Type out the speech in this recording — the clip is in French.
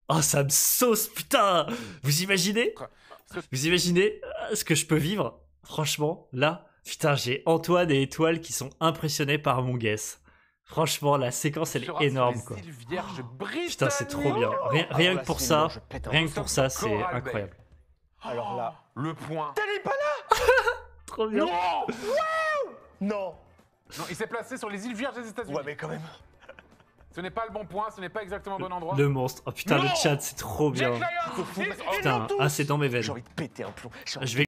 Oh, ça me sauce, putain. Vous imaginez? Vous imaginez ce que je peux vivre? Franchement, là, putain, j'ai Antoine et Étoile qui sont impressionnés par mon guess. Franchement, la séquence, elle est énorme, quoi. Putain, c'est trop bien. Rien que pour ça, c'est incroyable. Alors là, Le point. Trop bien. non. Non, il s'est placé sur les îles Vierges des États-Unis. Ouais, mais quand même. Ce n'est pas le bon point, ce n'est pas exactement le bon endroit. Le monstre. Oh putain, le chat, c'est trop bien. Jack Ryan, Putain, ah, c'est dans mes veines. J'ai envie de péter un plomb. Je vais